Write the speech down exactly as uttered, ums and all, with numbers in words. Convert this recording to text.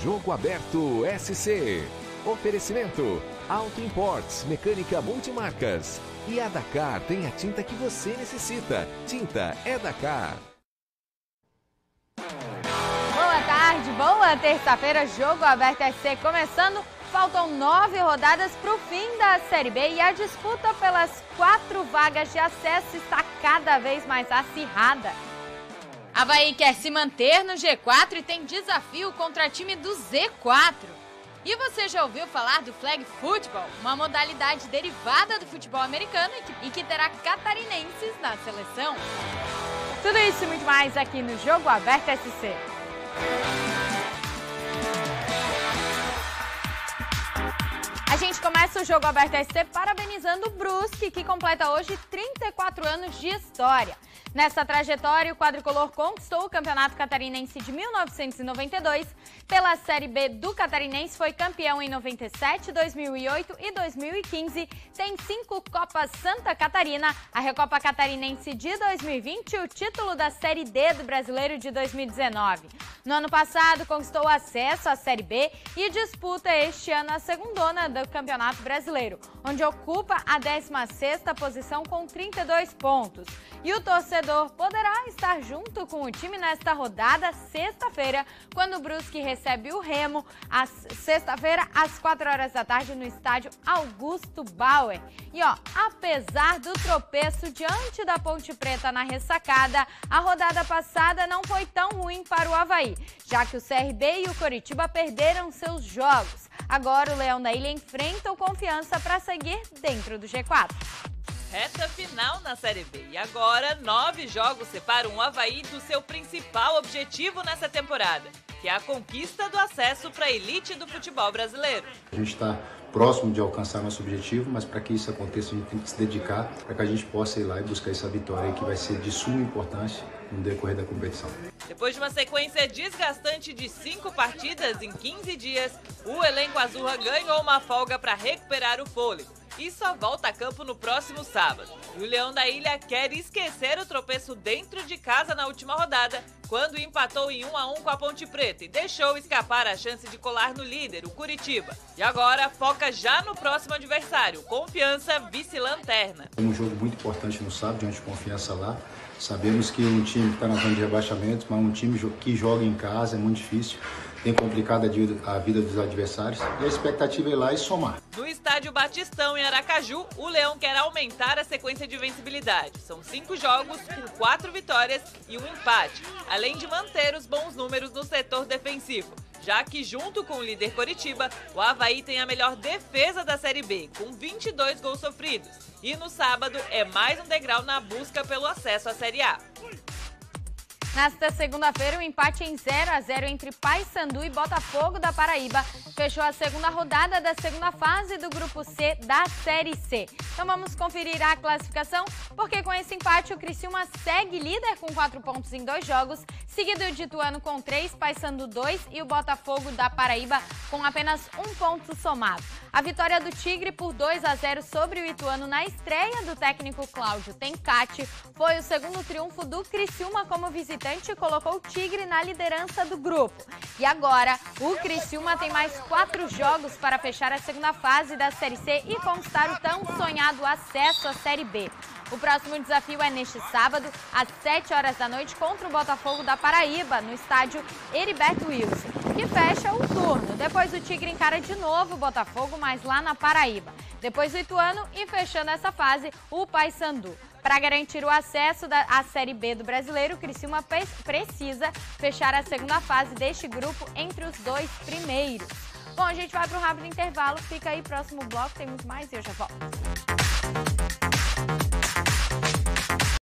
Jogo Aberto S C. Oferecimento Auto Imports, mecânica multimarcas. E a Dakar tem a tinta que você necessita. Tinta é Dakar. Boa tarde, boa terça-feira, Jogo Aberto S C começando. Faltam nove rodadas para o fim da Série B e a disputa pelas quatro vagas de acesso está cada vez mais acirrada. Avaí quer se manter no G quatro e tem desafio contra time do Z quatro. E você já ouviu falar do Flag Football, uma modalidade derivada do futebol americano e que, e que terá catarinenses na seleção? Tudo isso e muito mais aqui no Jogo Aberto S C. A gente começa o Jogo Aberto S C parabenizando o Brusque, que completa hoje trinta e quatro anos de história. Nessa trajetória, o quadricolor conquistou o Campeonato Catarinense de mil novecentos e noventa e dois. Pela Série B do Catarinense, foi campeão em noventa e sete, dois mil e oito e dois mil e quinze. Tem cinco Copas Santa Catarina, a Recopa Catarinense de dois mil e vinte e o título da Série D do Brasileiro de dois mil e dezenove. No ano passado, conquistou acesso à Série B e disputa este ano a segundona do Campeonato Brasileiro, onde ocupa a décima sexta posição com trinta e dois pontos. E o torcedor poderá estar junto com o time nesta rodada sexta-feira, quando o Brusque recebe o Remo, às sexta-feira, às quatro horas da tarde, no estádio Augusto Bauer. E ó, apesar do tropeço diante da Ponte Preta na ressacada, a rodada passada não foi tão ruim para o Avaí, já que o C R B e o Coritiba perderam seus jogos. Agora o Leão da Ilha enfrenta o Confiança para seguir dentro do G quatro. Reta final na Série B e agora nove jogos separam o Avaí do seu principal objetivo nessa temporada, que é a conquista do acesso para a elite do futebol brasileiro. A gente está próximo de alcançar nosso objetivo, mas para que isso aconteça a gente tem que se dedicar para que a gente possa ir lá e buscar essa vitória que vai ser de suma importância no decorrer da competição. Depois de uma sequência desgastante de cinco partidas em quinze dias, o elenco azurra ganhou uma folga para recuperar o fôlego e só volta a campo no próximo sábado. E o Leão da Ilha quer esquecer o tropeço dentro de casa na última rodada, quando empatou em um a um com a Ponte Preta e deixou escapar a chance de colar no líder, o Curitiba. E agora foca já no próximo adversário, Confiança, vice-lanterna. É um jogo muito importante no sábado, diante de Confiança lá. Sabemos que um time que está na zona de rebaixamento, mas um time que joga em casa é muito difícil. Tem complicado a vida dos adversários e a expectativa é ir lá e somar. No estádio Batistão, em Aracaju, o Leão quer aumentar a sequência de vencibilidade. São cinco jogos com quatro vitórias e um empate, além de manter os bons números no setor defensivo, já que junto com o líder Coritiba, o Avaí tem a melhor defesa da Série B, com vinte e dois gols sofridos. E no sábado é mais um degrau na busca pelo acesso à Série A. Nesta segunda-feira, o empate em zero a zero entre Paysandu e Botafogo da Paraíba fechou a segunda rodada da segunda fase do Grupo C da Série C. Então vamos conferir a classificação, porque com esse empate o Criciúma segue líder com quatro pontos em dois jogos, seguido de Ituano com três, Paysandu dois e o Botafogo da Paraíba com apenas um ponto somado. A vitória do Tigre por dois a zero sobre o Ituano na estreia do técnico Cláudio Tencati foi o segundo triunfo do Criciúma como visitante e colocou o Tigre na liderança do grupo. E agora, o Criciúma tem mais quatro jogos para fechar a segunda fase da Série C e conquistar o tão sonhado acesso à Série B. O próximo desafio é neste sábado, às sete horas da noite, contra o Botafogo da Paraíba, no estádio Heriberto Wilson, que fecha o turno. Depois o Tigre encara de novo o Botafogo, mas lá na Paraíba. Depois o Ituano e, fechando essa fase, o Paysandu. Para garantir o acesso da, à Série B do Brasileiro, o Criciúma precisa fechar a segunda fase deste grupo entre os dois primeiros. Bom, a gente vai para um rápido intervalo. Fica aí, próximo bloco, tem muito mais e eu já volto.